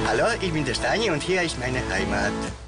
Hallo, ich bin der Stani und hier ist meine Heimat.